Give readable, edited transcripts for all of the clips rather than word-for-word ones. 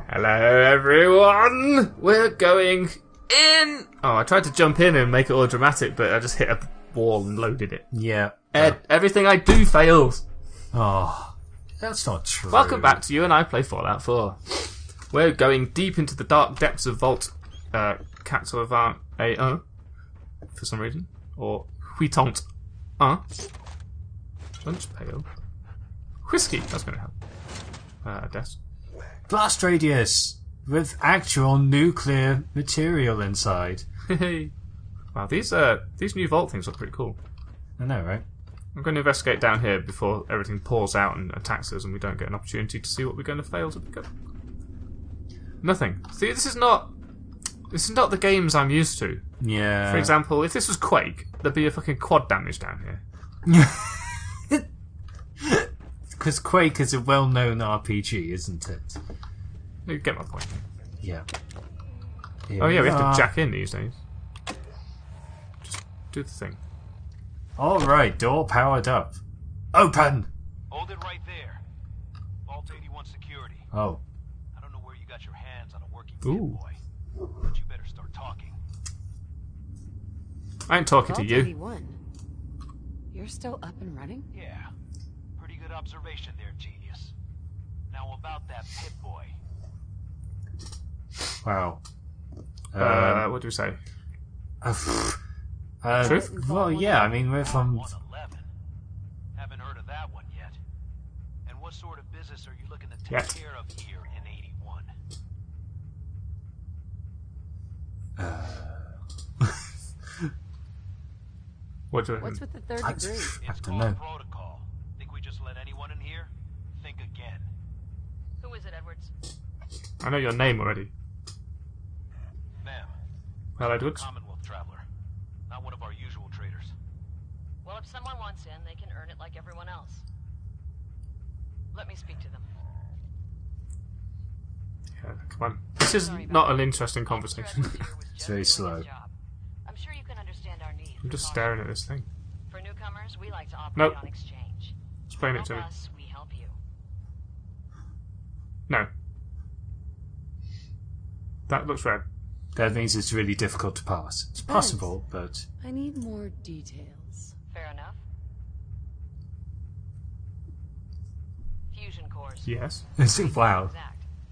Hello, everyone! We're going in! Oh, I tried to jump in and make it all dramatic, but I just hit a wall and loaded it. Yeah. Everything I do fails. Oh, that's not true. Welcome back to You and I Play Fallout 4. We're going deep into the dark depths of Vault 421 for some reason. Or Huitant 1. Lunch pail. Whiskey, that's going to help. Desk. Blast radius with actual nuclear material inside. Wow, these new vault things look pretty cool. I know, right? I'm going to investigate down here before everything pours out and attacks us and we don't get an opportunity to see what we're going to fail to pick up. Nothing. See, this is not the games I'm used to. Yeah. For example, if this was Quake, there'd be a fucking quad damage down here. Because Quake is a well-known RPG, isn't it? You get my point. Yeah. Oh yeah, we have to jack in these days. Just do the thing. Alright, door powered up. Open! Hold it right there. Vault 81 security. Oh. I don't know where you got your hands on a working Ooh. boy, but you better start talking. I ain't talking to Vault you. 81. You're still up and running? Yeah. Pretty good observation there, genius. Now about that pit boy. Wow. What do we say? Truth? Well, yeah, I mean, we're from... 111. Haven't heard of that one yet. And what sort of business are you looking to take Yeah. care of here in 81? What do you reckon? What's with the third I degree? have It's to called know. protocol. Think we just let anyone in here? Think again. Who is it, Edwards? I know your name already. Ma'am. Well, Edwards. Commonwealth traveler. Not one of our usual traders. Well, if someone wants in, they can earn it like everyone else. Let me speak to them. Yeah, come on. This is not an interesting conversation. It's very slow. I'm sure you can understand our needs. I'm just staring at this thing. For newcomers, we like to operate Nope. on exchange. Explain it Help to me. us, we help you. No. That looks red. That means it's really difficult to pass. It's possible, but... I need more details. Fair enough. Fusion cores. Yes. wow. Exact.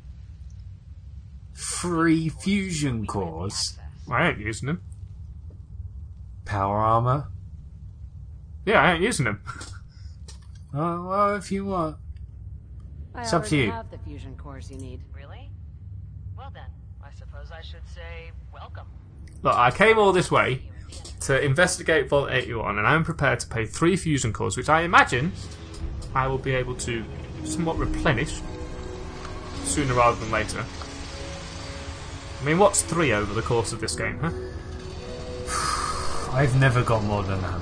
3 fusion We grant the cores. access. I ain't using them. Power armor. Yeah, I ain't using them. Oh, well, if you want. I It's up to already you. have the fusion cores you need. Really? Well then, I suppose I should say welcome. Look, I came all this way to investigate Vault 81, and I'm prepared to pay 3 fusion cores, which I imagine I will be able to somewhat replenish sooner rather than later. I mean, what's 3 over the course of this game, huh? I've never got more than 100.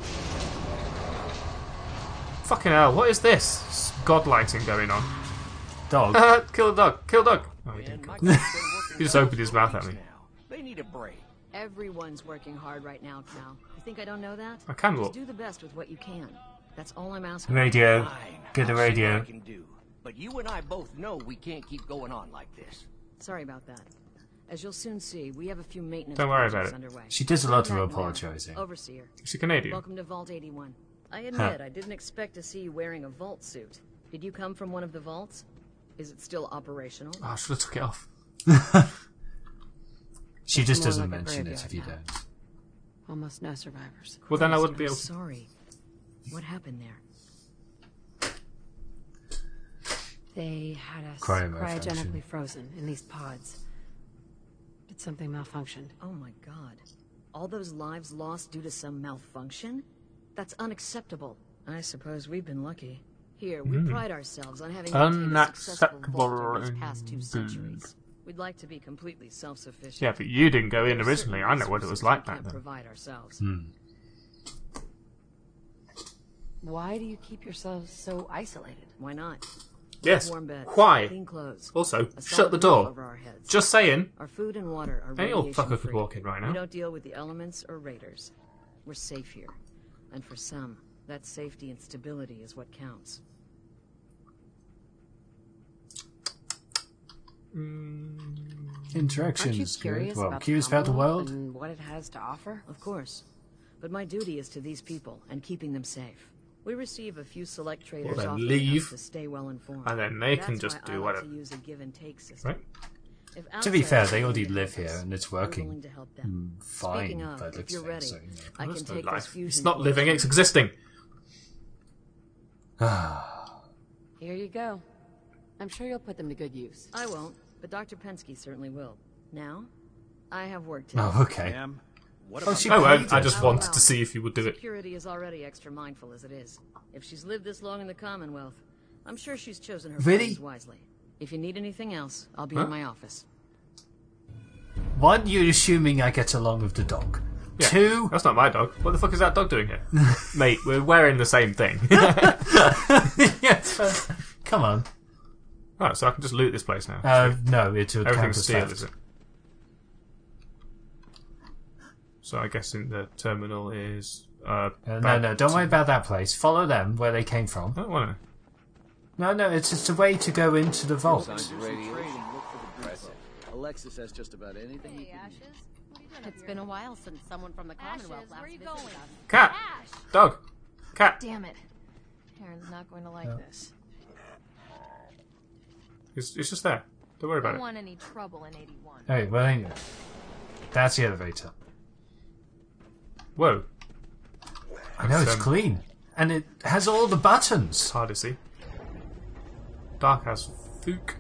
Fucking hell, what is this? It's god lighting going on. Dog. Kill the dog, kill the dog! Oh, he didn't kill the dog. He just opened his mouth at me. They need a break. Everyone's working hard right now, Cal. You think I don't know that? I can Just look. do the best with what you can. That's all I'm asking. Radio. Fine. Get the I'll see what radio. I can do. But you and I both know we can't keep going on like this. Sorry about that. As you'll soon see, we have a few maintenance Don't worry about projects it. underway. She does a lot of Matt apologizing. Ware, Overseer. Is she Canadian? Welcome to Vault 81. I admit, I didn't expect to see you wearing a vault suit. Did you come from one of the vaults? Is it still operational? Oh, I should have took it off. She just More doesn't like a mention it graveyard if you now. don't. Almost no survivors. Well, then I Christ, wouldn't be I'm able- Sorry. What happened there? They had us Cryo malfunction. cryogenically frozen in these pods. Did something malfunctioned? Oh my god. All those lives lost due to some malfunction? That's unacceptable. I suppose we've been lucky. Here, we pride ourselves on having maintained a successful vault over these past 2 Unacceptable centuries. We'd like to be completely self-sufficient. Yeah, but you didn't go in There are originally. certain I know what it was resources like we back can't then. provide ourselves. Hmm. Why do you keep yourselves so isolated? Why not? Yes. Warm beds, Why? clean clothes. Also, a shut solid the roof door. over our heads. Just saying. Our food and water are Any old fucker could radiation-free. walk in right now. We don't deal with the elements or raiders. We're safe here. And for some, that safety and stability is what counts. Interactions. Aren't you Good. curious Well, about curious about the Commonwealth world. and what it has to offer? Of course. But my duty is to these people and keeping them safe. We receive a few select traders then offering leave, us to stay well informed. and then they can That's just why do I like whatever. to use a give and take system. Right? If To be fair, outsiders they are already willing to live help here us, and it's we're working willing to help them. fine. Speaking of, by the if looks you're of it, ready, so, you know. I That's can no take those life. fusion It's not cores living, from it's you. existing. Here you go. I'm sure you'll put them to good use. I won't, but Dr. Pensky certainly will. Now, I have work to do. Oh, okay. Ma'am, what Oh, about she Oh, paid I it. just wanted to see if you would do it. Security is already extra mindful as it is. If she's lived this long in the Commonwealth, I'm sure she's chosen her Really? friends wisely. If you need anything else, I'll be Huh? in my office. One, you're assuming I get along with the dog. Yeah. Two, That's not my dog. What the fuck is that dog doing here? Mate, we're wearing the same thing. yes, come on. Right, so I can just loot this place now. No, it's a Everything's campus steel, theft. is it? So I guess in the terminal is... No, don't worry about that place. Follow them where they came from. I don't want to. No, it's just a way to go into the vault. Alexis has just about anything you can use. It's been a while since someone from the Commonwealth last visited us. Cat! Dog! Cat! Damn it. Aaron's not going to like this. It's just there. Don't worry about Don't it. want any trouble in 81. Hey, well, anyway. That's the elevator. Whoa. I know, it's clean. And it has all the buttons. It's hard to see. Dark has Fook.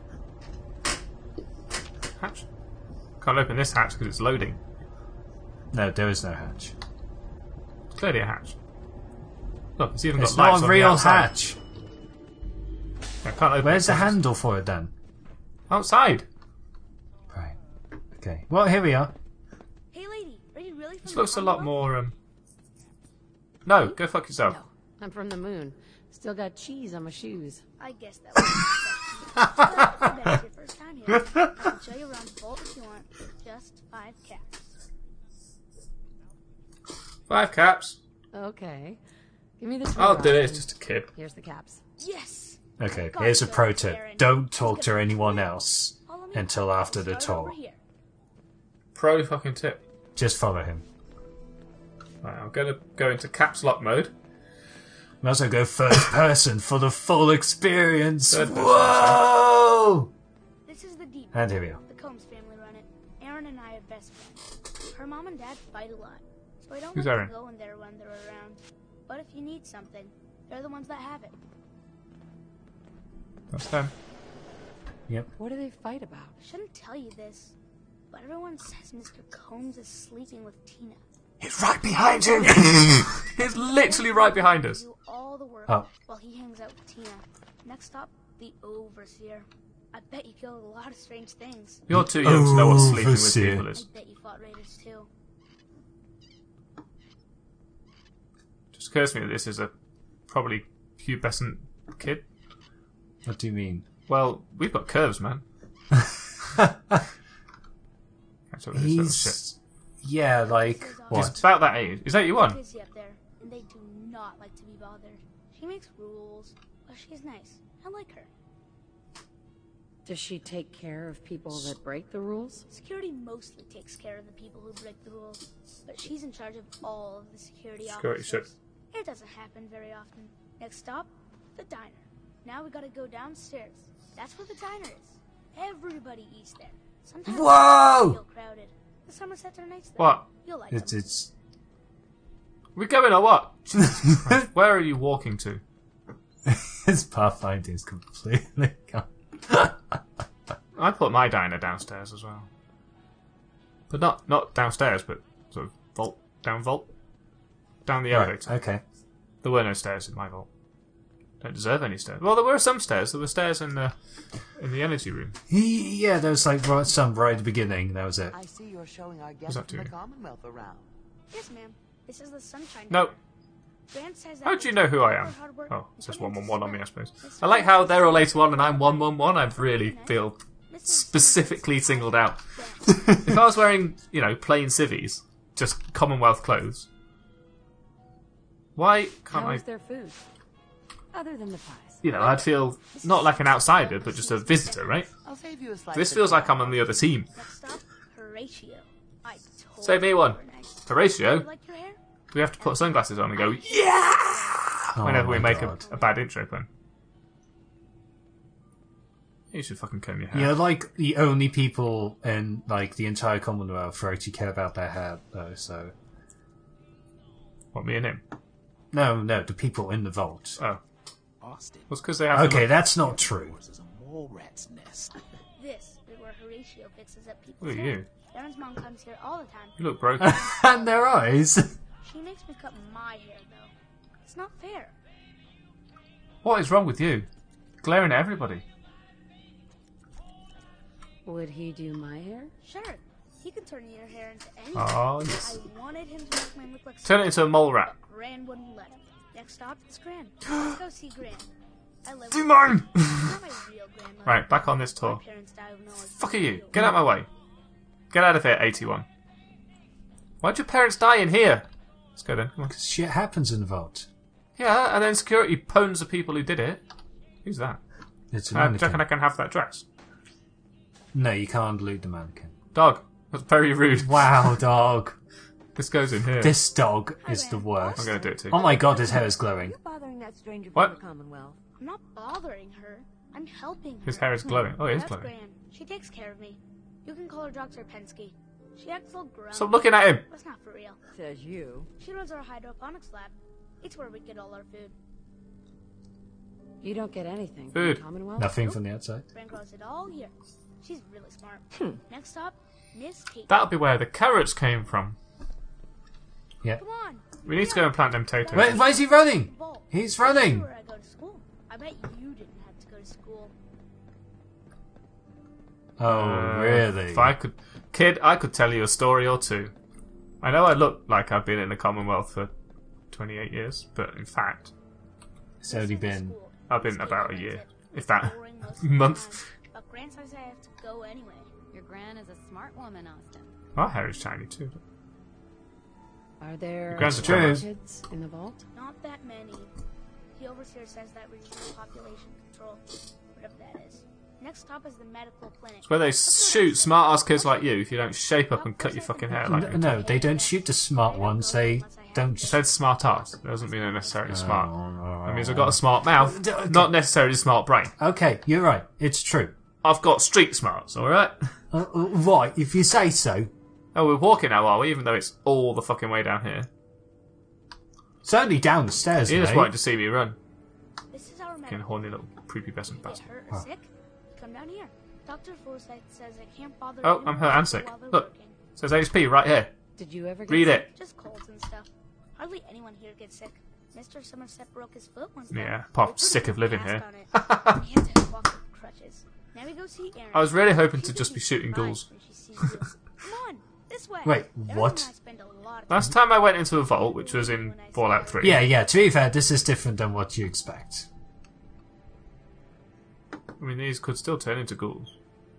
Hatch? Can't open this hatch because it's loading. No, there is no hatch. It's clearly a hatch. Look, it's even It's got lights not a on real the outside. hatch. I can't open Where's it. the handle for it then? Outside. Right. Okay. Well, here we are. Hey, lady, are you really from This the looks a lot Commonwealth? more, No, go fuck yourself. No, I'm from the moon. Still got cheese on my shoes. I guess that was I bet it's your first time here. I can show you around the vault if you want. Just 5 caps. 5 caps. Okay. Give me the I'll do it, screwdriver. it's just a kid. Here's the caps. Yes! Okay, God, here's a so pro tip. Aaron. Don't talk to anyone else Follow me. until after the Start over tour. here. Pro fucking tip. Just follow him. Right, I'm gonna go into caps lock mode. And also go first person for the full experience. Third person, Whoa! This is the Deep. And here we are. The Combs family run it. Aaron and I are best friends. Her mom and dad fight a lot, so I don't Who's like Aaron? to go in there when they're around. But if you need something, they're the ones that have it. That's them. What do they fight about? I shouldn't tell you this, but everyone says Mr. Combs is sleeping with Tina. He's right behind him! He's literally right behind us. Do all the work Oh. while he hangs out with Tina. Next stop, the Overseer. I bet you killed a lot of strange things. You're too young to know what sleeping with Overseer. people I is. bet you fought raiders too. Just occurs to me that this is a probably pubescent kid. What do you mean? Well, we've got curves, man. Catch up with this little shit. He's... Yeah, like... He's What? about that age. Is that you on? Busy up there, and they do not like to be bothered. She makes rules, but she's nice. I like her. Does she take care of people that break the rules? Security mostly takes care of the people who break the rules, but she's in charge of all of the security Security shit. officers. It doesn't happen very often. Next stop, the diner. Now we gotta go downstairs. That's where the diner is. Everybody eats there. Sometimes Whoa! it's real crowded. The Somersets are nice though. What? You'll like It's... them. it's... We going or what? Where are you walking to? His pathfinding is completely gone. I put my diner downstairs as well. But not downstairs, but sort of vault. Down the elevator. Okay. There were no stairs in my vault. Don't deserve any stairs. Well, there were some stairs. There were stairs in the energy room. Yeah, there was like some right at the beginning. That was it. I see you're showing our What's guests that from the doing? Commonwealth around. Yes, ma'am. This is the Sunshine No. Diner. Grant says that How do you know who I am? hard work Oh, it says put into 111 on me, I spread. suppose. This I like how they're all is 81 and I'm 111. I really feel Mrs. specifically singled out. Grant. If I was wearing, plain civvies, just Commonwealth clothes, why can't How I... is their food? Other than the pies. you know, I'd feel not like an outsider, but just a visitor, right? I'll save you a slice. This feels like I'm on the other team. Next stop, Horatio. I told Save me one. Horatio, you like your hair? we have to put sunglasses on and go, yeah! Whenever we make a bad intro plan. You should fucking comb your hair. You're like the only people in like the entire Commonwealth who actually care about their hair, though. So What, me and him? no, the people in the vault. Oh. Austin. Well, it's because they have... Okay, that's not true. This is a mole rat's nest. This is where Horatio fixes up Who people's are hair. you? Darren's mom comes here all the time. You look broken. And their eyes. She makes me cut my hair, though. It's not fair. What is wrong with you? Glaring at everybody. Would he do my hair? Sure, he can turn your hair into anything. Oh, yes. I wanted him to make mine look like Turn it into a mole rat. Gran wouldn't let him. Next stop is Gran. Let's go see Gran. I live Do with mine! not my real grandmother. Right, back on this My tour. parents died when I was Fuck are you? 2. Get out of my way. Get out of here, 81. Why'd your parents die in here? Let's go then. Come on. Shit happens in the vault. Yeah, and then security pwns the people who did it. Who's that? It's a Do you mannequin. reckon I can have that dress? No, you can't loot the mannequin. Dog. That's very rude. Wow, dog. This goes in here. This dog is the I'm worst. going to do it too. Oh my god, his hair is glowing. Bothering that stranger What? from the Commonwealth. I'm not bothering her. I'm helping her. His hair is glowing. Oh, it is That's glowing. Gran. She takes care of me. You can call her Dr. Pensky. She acts all grown. Stop looking at him. That's not for real. Says you. She runs our hydroponics lab. It's where we get all our food. You don't get anything from Food. the Commonwealth? Nothing from the outside. Gran grows it all here. She's really smart. Next stop, Miss Kate. That'll be where the carrots came from. Yeah. Come on. We need to go and plant them potatoes. Wait, why is he running? Bolt. He's That's running. where I go to school. I bet you didn't have to go to school. Oh, really? If I could... Kid, I could tell you a story or two. I know I look like I've been in the Commonwealth for 28 years, but in fact, It's only been... School. I've been Stay about a home, year. that's it. If that. Boring most of the Month. time. But Gran says I have to go anyway. Your gran is a smart woman, Austin. My hair is shiny too. Are there Grand's a True. tremor. kids in the vault? Not that many. The overseer says that reduces population control. Whatever that is. Next stop is the medical clinic. It's where they shoot smart-ass kids like you if you don't shape up and cut your fucking hair like me. No, they don't shoot the smart ones. They don't... You said smart-ass. It doesn't mean they're necessarily smart. Oh. That means I've got a smart mouth, not necessarily a smart brain. Okay, you're right. It's true. I've got street smarts, alright? Right, if you say so. Oh, we're walking now, are we? Even though it's all the fucking way down here. It's only down the stairs, You just mate. wanted to see me run. This is our Fucking medical. horny little prepubescent Get bastard. hurt or sick? Come down here. Dr. Forsyth says I can't bother Oh, anyone I'm hurt and sick. while they're Look. working. It says HP right here. Did you ever get Read sick? it. Just colds and stuff. Hardly anyone here gets sick. Mr. Somerset broke his foot once. Yeah, though. Pop's They put sick a of living cast here. on it. Can't walk with crutches. Now we go see Erin. I was really hoping She to just be thinks shooting it's fine ghouls. when she sees you. Come on, this way. Wait, Erin what? and I spend a lot of Last time I went into a vault, which was in Fallout 3. Yeah, to be fair, this is different than what you expect. I mean, these could still turn into ghouls.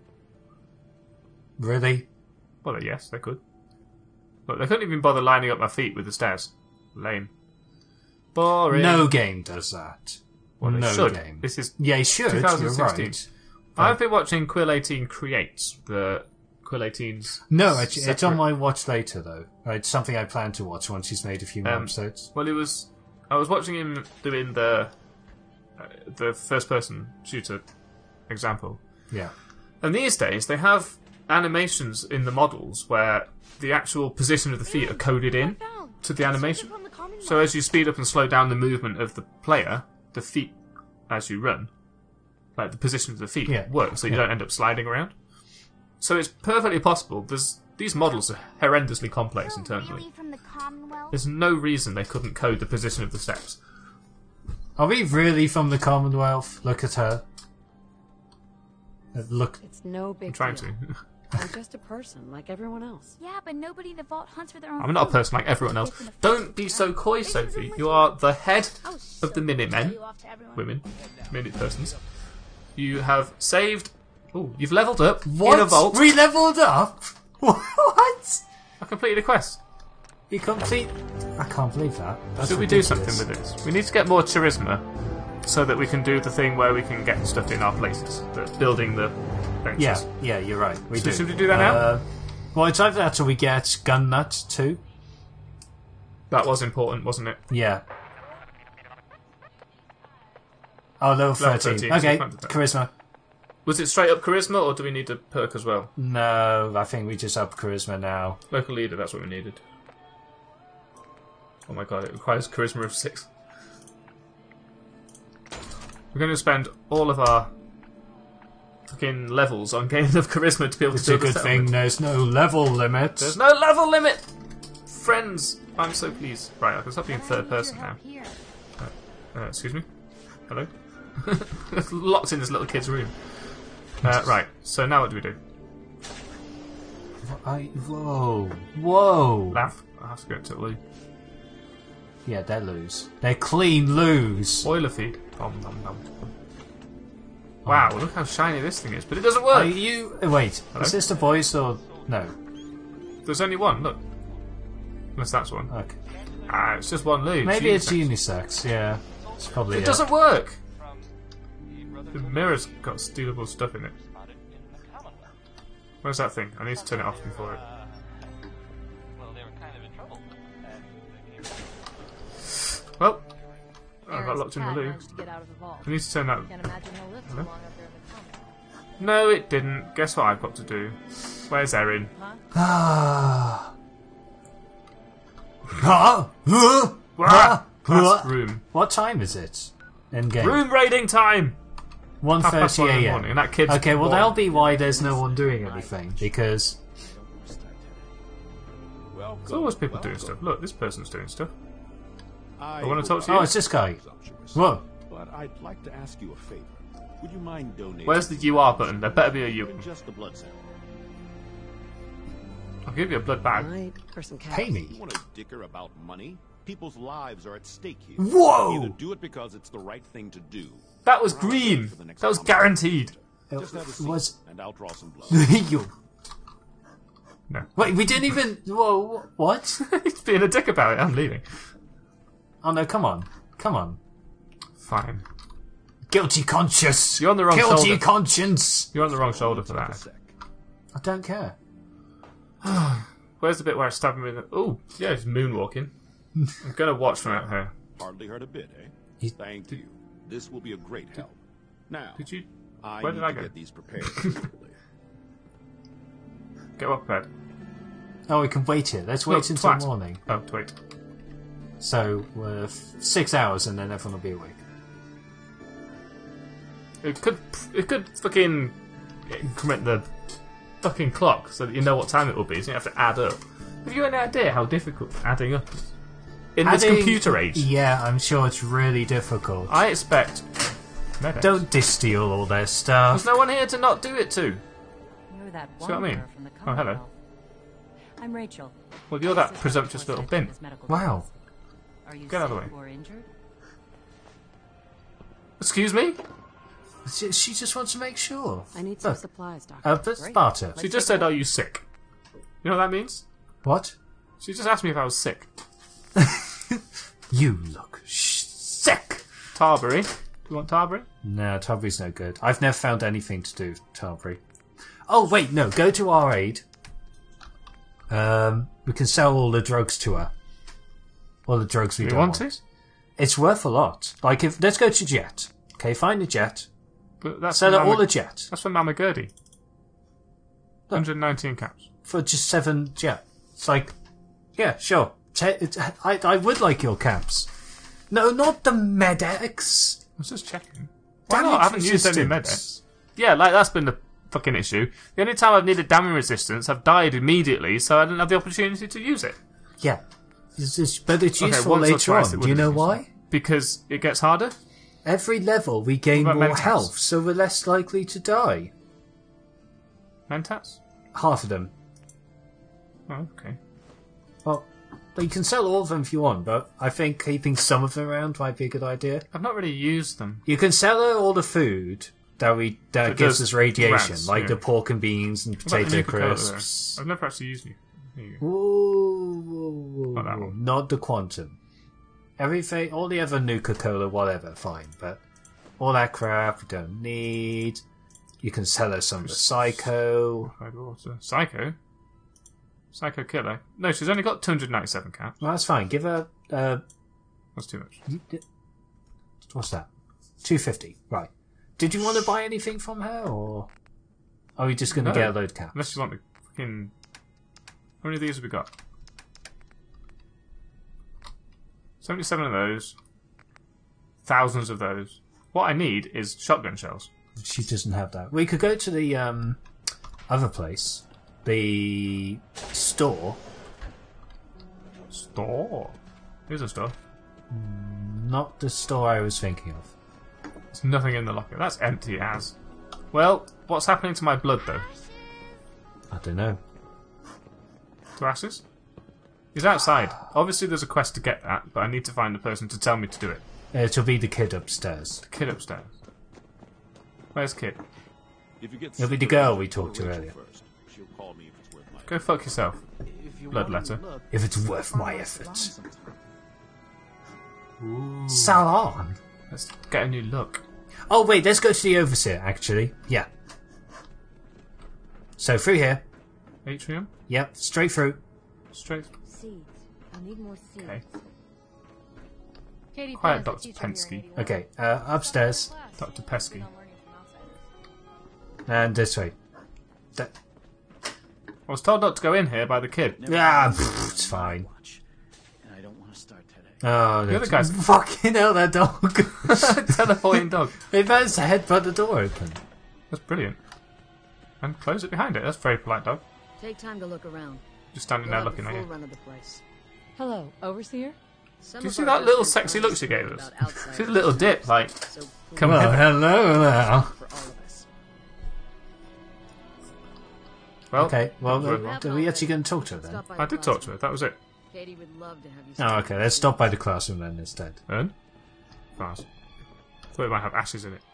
Really? Well, yes, they could. Look, they couldn't even bother lining up my feet with the stairs. Lame. Boring. No game does that. Well, they no should. game. This is Yeah, it should. 2016. You're right. I've been watching Quill 18 Creates, the Quill 18's... No, actually, it's on separate- my watch later, though. It's something I plan to watch once he's made a few more episodes. Well, I was watching him doing the first-person shooter example. Yeah. And these days, they have animations in the models where the actual position of the feet are coded in to the animation. So as you speed up and slow down the movement of the player, the feet, as you run, like the position of the feet, work, so you don't end up sliding around. So it's perfectly possible. These models are horrendously complex internally. from the Commonwealth? There's no reason they couldn't code the position of the steps. Are we really from the Commonwealth? Look at her. Look. It's no big I'm trying deal. to. I'm just a person, like everyone else. Yeah, but nobody in the vault hunts for their own I'm not a person like everyone else. Don't be so coy, Sophie. You are the head of the Minutemen. Women. Minute persons. You have saved... Oh, you've levelled up What? in a vault. We leveled up? What? I completed a quest. You complete... I can't believe that. That's Should we do ridiculous. something with this? We need to get more charisma. so that we can do the thing where we can get stuff in our places. Building the benches. Yeah, you're right. So should we do that now? Well, it's either that or we get gun nut too. That was important, wasn't it? Yeah. Oh, level 13. Okay, charisma. Was it straight up charisma, or do we need a perk as well? No, I think we just up charisma now. Local leader, that's what we needed. Oh my god, it requires charisma of 6. We're going to spend all of our fucking levels on gaining enough charisma to be able to do It's a good thing there's no level limit. There's no level limit! Friends, I'm so pleased. Right, I can stop being third person now. Excuse me? Hello? Locked in this little kid's room. Right, so now what do we do? Whoa. Laugh? I have to go to Lou. Yeah, they're loos. They're clean loos. Boiler feed. Wow, look how shiny this thing is, but it doesn't work! Wait, Hello? is this the voice or... No. There's only one, look. Unless that's one. Okay. It's just one Lou. Maybe it's unisex, yeah. It's probably It doesn't work! The mirror's got stealable stuff in it. Where's that thing? I need to turn it off before it... Well, I got locked in the loo. I need to turn that... Hello? No, it didn't. Guess what I've got to do? Where's Erin? That's room. What time is it? In game. Room raiding time! 1:30 a.m. And that kid's okay, well that'll be why there's no one doing anything, because... There's always people doing stuff. Look, this person's doing stuff. I want to talk to you. Oh, it's this guy. Whoa. But I'd like to ask you a favor. Would you mind donating? Where's the UR button? There better be a U. Just a blood sample. I'll give you a blood bag. Pay me. You want to dicker about money? People's lives are at stake here. Whoa! Either do it because it's the right thing to do. That was green. That was guaranteed. Just have a seat was... and I'll draw some blood. You... No. Wait, we didn't even... Whoa, what? He's being a dick about it. I'm leaving. Oh no, come on. Come on. Fine. Guilty conscience. You're on the wrong shoulder. Guilty conscience. You're on the wrong shoulder for that. I don't care. Where's the bit where I stab him in the... Oh, yeah, he's moonwalking. I'm going to watch from out here. Hardly heard a bit, eh? Thank you. This will be a great help. Now, Did you... I Where need did I to go? get these prepared immediately. Get up bed. Oh, we can wait here. Let's wait until morning. Oh, wait. So, 6 hours and then everyone will be awake. It could fucking increment the fucking clock so that you know what time it will be, so you have to add up. Have you any idea how difficult adding up is? In this computer age? Yeah, I'm sure it's really difficult. I expect... medics. Don't distill all their stuff. There's no one here to not do it to. You're that See what I mean? from the Oh, hello. I'm Rachel. Well, you're that presumptuous little bin. Wow. Are you Get out of the sick way. or injured? Excuse me? She just wants to make sure. I need some supplies, Doctor. But Sparta. She just said, are you sick? You know what that means? What? She just asked me if I was sick. You look sick. Tarbury. Do you want Tarbury? No, Tarbury's no good. I've never found anything to do with Tarbury. Oh, wait, no. Go to our aid. We can sell all the drugs to her. All the drugs we Do don't you want it? It's worth a lot. Like, if let's go to Jet. Okay, find a Jet. But that's Sell for her all Mama- the Jet. That's for Mama Gertie. 119 caps. For just 7 Jet. It's like, yeah, sure. I would like your caps. No, not the medics. I was just checking. Why Damage not? I haven't used any resistance. medics. Yeah, like that's been the fucking issue. The only time I've needed damage resistance, I've died immediately, so I didn't have the opportunity to use it. Yeah. But it's Okay, useful once or later twice on. it Do you would know have why? used Because it gets harder? Every level we gain What about more Mentats? health, so we're less likely to die. Mentats? Half of them. Oh, okay. Well, you can sell all of them if you want, but I think keeping some of them around might be a good idea. I've not really used them. You can sell her all the food that That gives does us radiation, rats, like yeah. the pork and beans and What about the potato Nuka-Cola crisps. there? I've never actually used it. There you go. Whoa, Not that one. not the quantum. Everything, all the other Nuka-Cola, whatever, fine, but All that crap we don't need. You can sell us some of the Psycho. Water. Psycho? Psycho Killer? No, she's only got 297 caps. Well, that's fine. Give her... That's too much. What's that? 250. Right. Did you want to buy anything from her, or are we just going to get a load cap? Unless you want the fucking... How many of these have we got? 77 of those. Thousands of those. What I need is shotgun shells. She doesn't have that. We could go to the other place. The store. Store? Here's a store. Not the store I was thinking of. There's nothing in the locker. That's empty as. Well, what's happening to my blood, though? I don't know. To Ashes? He's outside. Obviously there's a quest to get that, but I need to find a person to tell me to do it. It'll be the kid upstairs. The kid upstairs. Where's Kid? It'll be the girl we talked to earlier. Go fuck yourself. Bloodletter. If it's worth my effort. Salon. Let's get a new look. Oh wait, let's go to the overseer. Actually, yeah. So through here. Atrium. Yep, straight through. Straight. Seeds. I need more seeds. Okay. Katie Quiet, Penn's Dr. a teacher here Pensky. in Okay, upstairs. Dr. Pesky. And this way. I was told not to go in here by the kid. It's fine. And I don't want to start today. Oh, The other guy's fucking hell, that dog. teleporting dog. It managed to headbutt the door open. That's brilliant. And close it behind it. That's very polite, dog. Take time to look around. Just standing We'll there have a looking at full you. run of the place. Hello, Overseer? Some Do you of see our that little best sexy look she gave information us? about outsiders. See the little dip, like, So come Well, here. hello there. for all of us. Well, Okay, well, good. are we actually going to talk to her then? Stop by I the did talk to her. classroom. That was it. Katie would love to have you. Oh, okay, let's stop by the classroom then instead. And? Fast. Thought it might have ashes in it.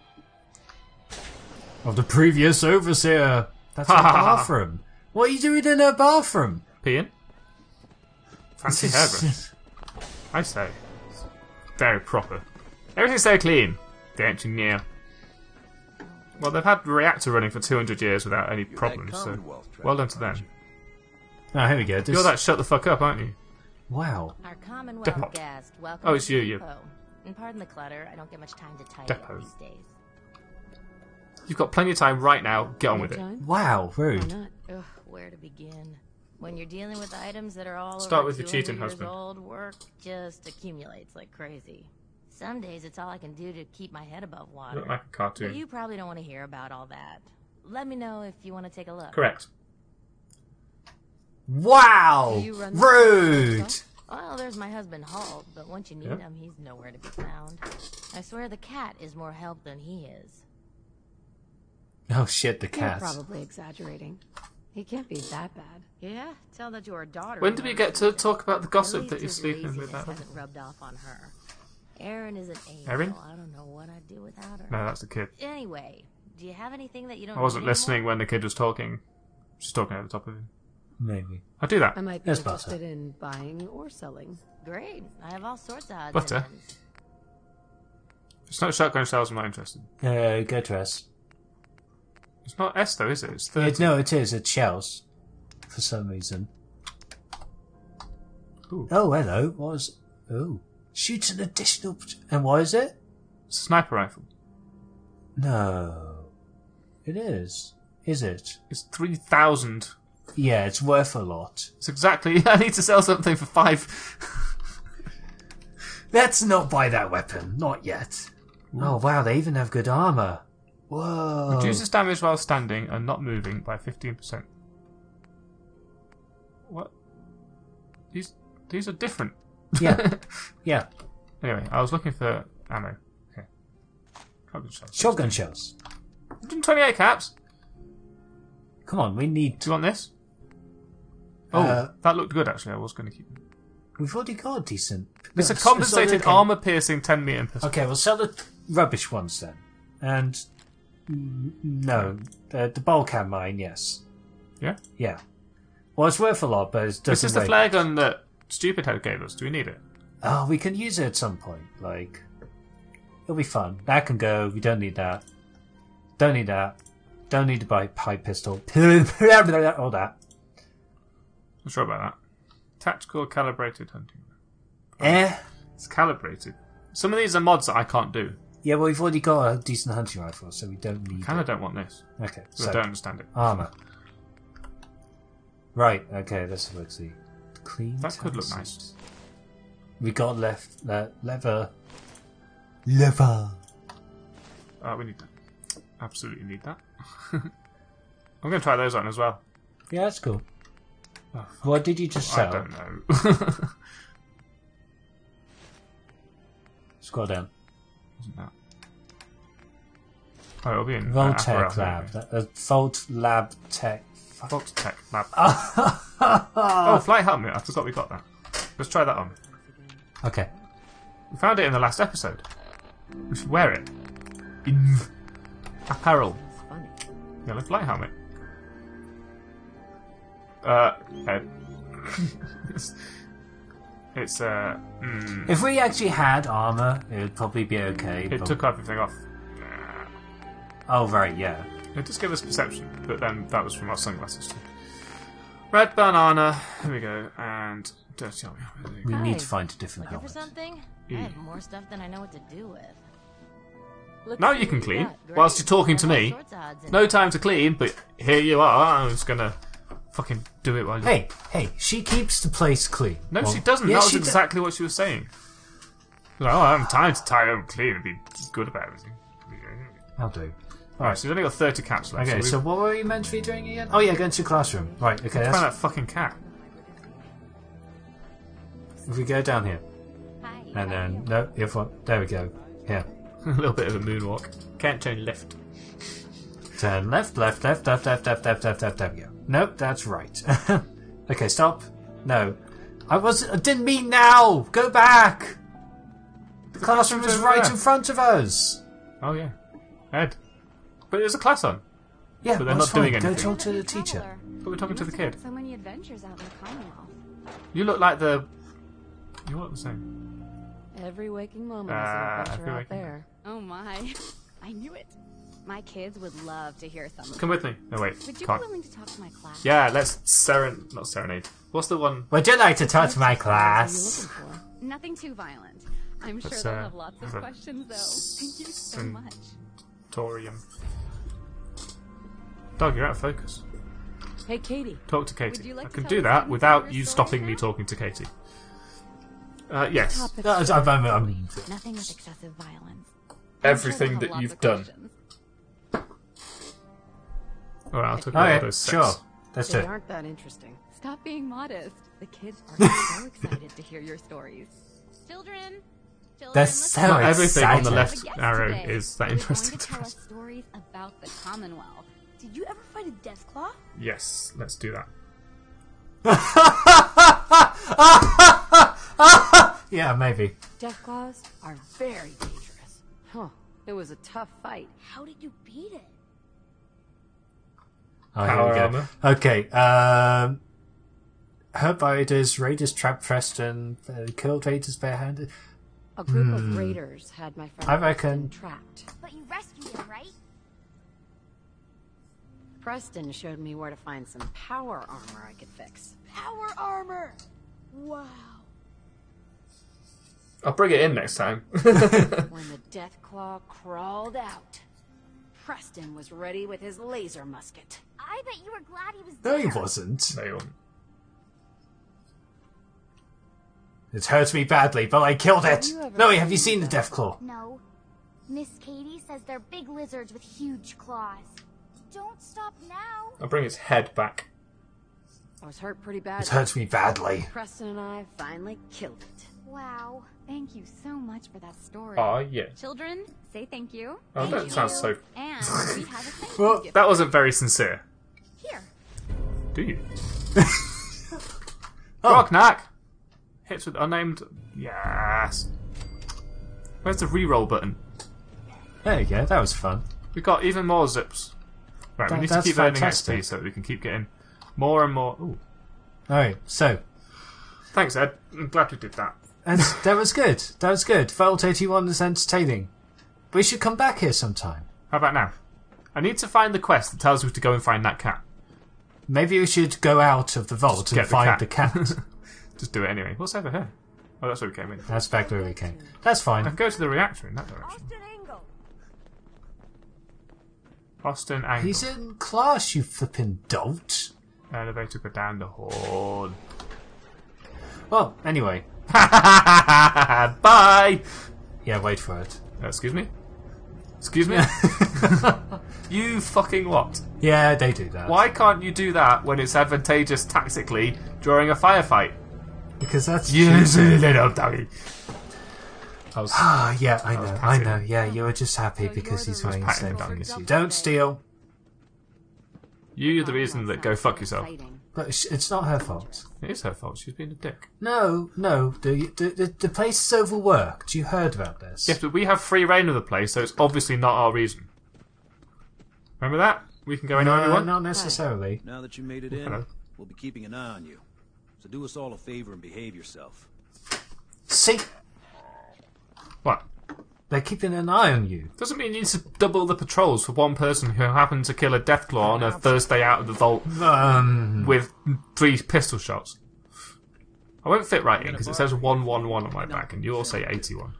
Of the previous overseer. That's her bathroom. What are you doing in her bathroom? Peeing? Fancy hairbrush. I say. Very proper. Everything's so clean. The engineer. Well, they've had the reactor running for 200 years without any problems, so well done to them. Oh, here we go. You're that shut the fuck up, aren't you? Wow. Our Commonwealth Depot. guest, welcome Oh, it's to you, the you. depot. And pardon the clutter, I don't get much time to tidy Depot. up these days. You've got plenty of time right now. Get on with it. Time? Wow, Why rude. not? Ugh, where to begin? When you're dealing with items that are all Start over with your 200 cheating years husband. old, work just accumulates like crazy. Some days it's all I can do to keep my head above You water. look like a But cartoon. you probably don't want to hear about all that. Let me know if you want to take a look. Correct. Wow! Do you run the Rude! stuff? Well, there's my husband Hulk, but once you need Yeah. him, he's nowhere to be found. I swear the cat is more help than he is. Oh shit, the You're cat. probably exaggerating. He can't be that bad. Yeah, tell that to our daughter. When did we get to talk about the At gossip least that you're his sleeping with laziness that? hasn't rubbed off on her. Erin is an angel. Erin? I don't know what I'd do without her. No, that's the kid. Anyway, do you have anything that you don't I wasn't need listening anymore? when the kid was talking. Just talking over the top of him. Maybe. I do that. I might be Yes, interested in buying or selling. Great. I have all sorts of odds Butter? and ends. It's not shotgun shells. I'm not interested. Go to S. It's not S though, is it? It's 30. No, it is. It's shells. For some reason. Ooh. Oh, hello. What was... Oh. Shoots an additional... And what is it? It's a sniper rifle. No. It is. Is it? It's 3,000. Yeah, it's worth a lot. It's exactly. I need to sell something for 5. Let's not buy that weapon. Not yet. Oh, wow. They even have good armor. Whoa. Reduces damage while standing and not moving by 15%. What? These are different. Yeah. Yeah. Anyway, I was looking for ammo. Okay. Shotgun shells. Shotgun shells. 128 caps. Come on, we need... Do you want this? Oh, Uh, that looked good actually. I was going to keep it. We've already got a decent... It's a No, compensated okay. armor-piercing 10-meter pistol. Okay, we'll sell the rubbish ones then. And... No. The bowl can mine, yes. Yeah? Yeah. Well, it's worth a lot, but it doesn't This is the weigh- flare gun that Stupid Head gave us. Do we need it? Oh, we can use it at some point. Like... It'll be fun. That can go. We don't need that. Don't need that. Don't need to buy pipe pistol. All that. Not sure about that. Tactical calibrated hunting. It's calibrated. Some of these are mods that I can't do. Yeah, well, we've already got a decent hunting rifle, so we don't need. I kind of don't want this. Okay, so I don't understand it. Armor. Right. Okay. Let's see. Clean. That could look nice. We got leather. Leather. We need that. Absolutely need that. I'm going to try those on as well. Yeah, that's cool. Oh, what did you just sell? I don't know. Scroll down. Isn't that? Oh, it'll be in Voltech Lab. Volt Lab Tech. Voltech Lab. Oh, flight helmet. I forgot we got that. Let's try that on. Okay. We found it in the last episode. We should wear it. In apparel. Yellow flight helmet. Head. It's If we actually had armor, it would probably be okay. It took everything off. Oh, right, yeah. It does give us perception, but then that was from our sunglasses too. Red banana. Here we go. And dirty army. We need to find a different helmet. helmet. For something? I have more stuff than I know what to do with. Now you can clean, whilst you're talking to me. No time to clean, but here you are. I'm just gonna fucking do it while you... Hey, she keeps the place clean. No, she doesn't. That was exactly what she was saying. Like, I don't have time to tie home clean and be good about everything. I'll do. Alright, so she's only got 30 caps left. Okay, so what were we meant to be doing again? Oh yeah, going to the classroom. Right, okay. Find that fucking cat. If we go down here. Hi. And then, no, there we go. Yeah. A little bit of a moonwalk. Can't turn left. Turn left. There we go. Nope, that's right. Okay, stop. No. I didn't mean now! Go back! The classroom is right in front of us! Oh yeah. Ed. But there's a class on. Yeah, but they're not doing anything. Go talk to the teacher. But we're talking to the kid. So many adventures out in the Commonwealth. You look like the... You look the same. Every waking moment is an adventure out there. Oh my. I knew it. My kids would love to hear some. Come with me. No, wait. Would you can't. be willing to talk to my class? Yeah, let's not serenade. What's the one? Would you like to talk to my class? Nothing too violent. I'm sure they'll have lots of questions though. Thank you so much. Torium. Dog, you're out of focus. Hey, Katie. Talk to Katie. I can do that without you stopping me talking to Katie. Yes. Nothing with excessive violence. Everything that you've done. Alright, I'll talk about all those sex. Sure. That's They it. aren't that interesting. Stop being modest. The kids are so excited to hear your stories. Children, They're so Not everything on the excited. left arrow is that interesting to to tell us. us stories about the Commonwealth. Did you ever fight a Deathclaw? Yes, let's do that. Yeah, maybe. Deathclaws are very dangerous. Huh. It was a tough fight. How did you beat it? Oh, Power here we go. armor. Okay, hurt by raiders trapped Preston, killed raiders barehanded. A group of raiders had my friend I reckon- trapped. But you rescued him, right? Preston showed me where to find some power armor I could fix. Power armor! Wow. I'll bring it in next time. When the Deathclaw crawled out, Preston was ready with his laser musket. I bet you were glad he was No, there. he wasn't. No, you won't. It hurt me badly, but I killed it. No, have you seen the Deathclaw? No. Miss Katie says they're big lizards with huge claws. Don't stop now. I'll bring its head back. I was hurt pretty badly. It hurt me badly. Preston and I finally killed it. Wow. Thank you so much for that story. Oh, yeah. Children, say thank you. Oh, Thank that you. sounds so... And we have a thank Well, you gift. that wasn't very sincere. Here. Do you? Rock knack! Hits with unnamed... Yes! Where's the reroll button? There you go, that was fun. We've got even more zips. Right, we need to keep earning fantastic. XP so that we can keep getting more and more... Ooh. Alright, so. Thanks, Ed. I'm glad we did that. And that was good. That was good. Vault 81 is entertaining. We should come back here sometime. How about now? I need to find the quest that tells me to go and find that cat. Maybe we should go out of the vault and find the cat. Just do it anyway. What's over here? Oh, that's where we came in. That's back where we came. That's fine. I can go to the reactor in that direction. Austin Angle. He's in class, you flippin' dolt. Elevator go down the hall. Well, anyway. Bye! Yeah, wait for it. Excuse me? Excuse me? You fucking what? Yeah, they do that. Why can't you do that when it's advantageous tactically during a firefight? Because that's... You little doggy. Yeah, I know. Yeah, you were just happy because he's wearing the same thing as you. Don't steal. You're the reason that go fuck yourself. But it's not her fault. It is her fault. She's been a dick. No. The place is overworked. You heard about this. Yes, but we have free reign of the place, so it's obviously not our reason. Remember that? We can go anywhere we want? Not necessarily. Now that you made it in, we'll be keeping an eye on you. So do us all a favor and behave yourself. See? What? They're keeping an eye on you. Doesn't mean you need to double the patrols for one person who happened to kill a Deathclaw on a Thursday out of the vault with 3 pistol shots. I won't fit right in because it says 111 on my back and you all say 81.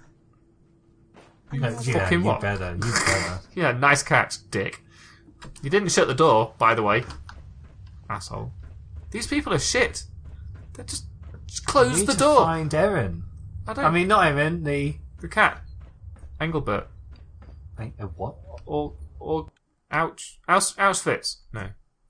Fucking what? You better. Yeah, nice catch, dick. You didn't shut the door, by the way. Asshole. These people are shit. They just close the door. Find Erin. I mean, not Erin, the cat. Engelbert. What? Or Auschwitz. No.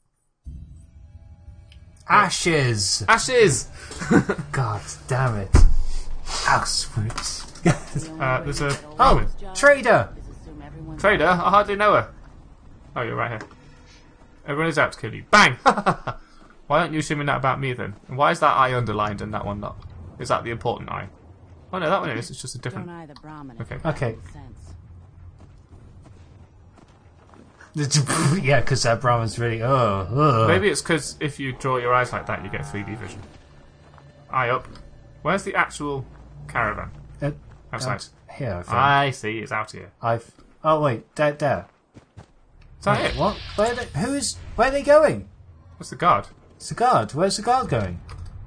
Ashes. God damn it. Auschwitz. There's a... Trader. Trader? I hardly know her. Oh, you're right here. Everyone is out to kill you. Bang! Why aren't you assuming that about me then? And why is that eye underlined and that one not? Is that the important eye? Oh no, that one is. It's just a different... Okay. Yeah, because that Brahman's really... Maybe it's because if you draw your eyes like that, you get 3D vision. Eye up. Where's the actual caravan? Outside. Here. I see. It's out here. Oh wait, there. Is that it? What? Where are they going? What's the guard? It's the guard. Where's the guard going?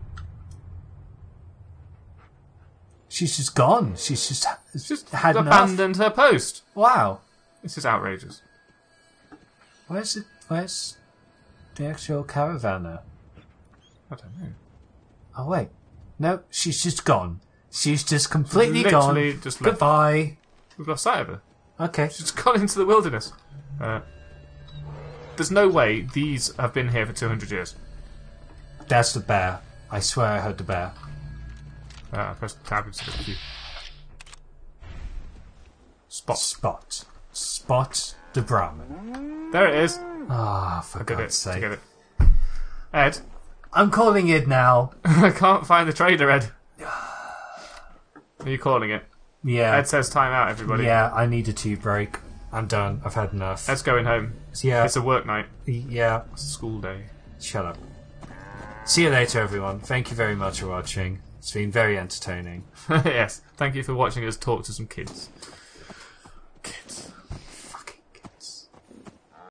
She's just gone. She's just had abandoned her post. Wow. This is outrageous. Where's the actual caravan now? I don't know. Oh wait. No, she's just gone. She's just completely Literally gone. Just left. Goodbye. We've lost sight of her. Okay. She's gone into the wilderness. There's no way these have been here for 200 years. That's the bear. I swear I heard the bear. I pressed tab instead of Q. Spot the Brahmin. There it is. For God's sake. Get it. Ed. I'm calling it now. I can't find the trader, Ed. Are you calling it? Yeah. Ed says time out, everybody. Yeah, I need a tea break. I'm done. I've had enough. Ed's going home. Yeah. It's a work night. Yeah. It's a school day. Shut up. See you later, everyone. Thank you very much for watching. It's been very entertaining. Yes. Thank you for watching us talk to some kids.